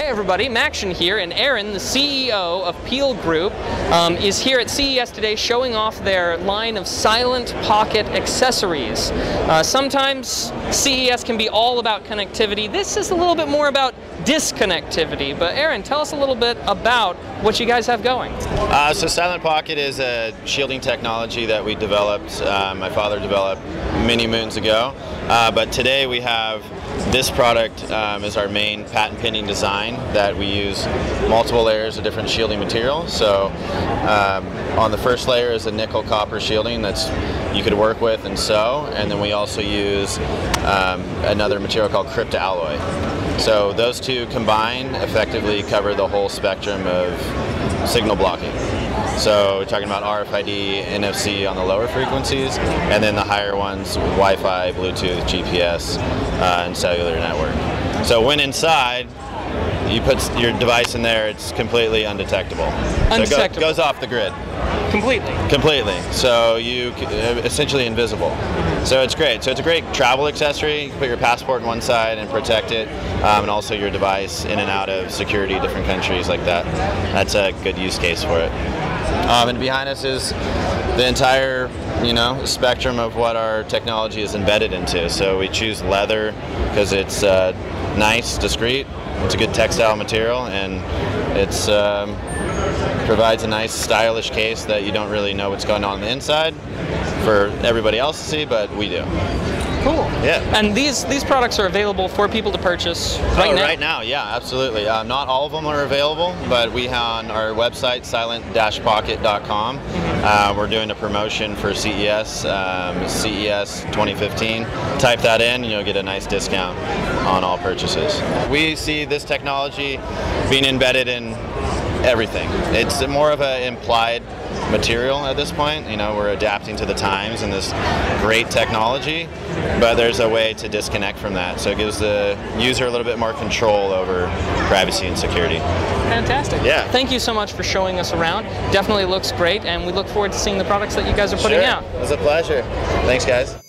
everybody, Maction here, and Aaron, the CEO of Peel Group, is here at CES today showing off their line of silent pocket accessories. Sometimes CES can be all about connectivity. This is a little bit more about disconnectivity. But Aaron, tell us a little bit about what you guys have going. So Silent Pocket is a shielding technology that we developed, my father developed many moons ago. But today we have this product is our main patent pending design that we use multiple layers of different shielding material. So on the first layer is a nickel copper shielding that's you could work with and sew, and then we also use another material called Crypta alloy. So those two combined effectively cover the whole spectrum of signal blocking. So we're talking about RFID, NFC on the lower frequencies, and then the higher ones, Wi-Fi, Bluetooth, GPS, and cellular network. So when inside, you put your device in there, it's completely undetectable. So it goes off the grid. Completely? Completely. So you essentially invisible. So it's great. So it's a great travel accessory. You can put your passport on one side and protect it, and also your device in and out of security, different countries like that. That's a good use case for it. And behind us is the entire, spectrum of what our technology is embedded into. So we choose leather because it's nice, discreet. It's a good textile material, and it's provides a nice stylish case that you don't really know what's going on the inside for everybody else to see, but we do. Cool. Yeah. And these products are available for people to purchase right now? Right now, yeah, absolutely. Not all of them are available, but we on our website, silent-pocket.com, we're doing a promotion for CES, CES 2015. Type that in and you'll get a nice discount on all purchases. We see this technology being embedded in everything. It's more of an implied material at this point. We're adapting to the times and this great technology, but there's a way to disconnect from that. So it gives the user a little bit more control over privacy and security. Fantastic. Yeah. Thank you so much for showing us around. Definitely looks great, and we look forward to seeing the products that you guys are putting out. It was a pleasure. Thanks, guys.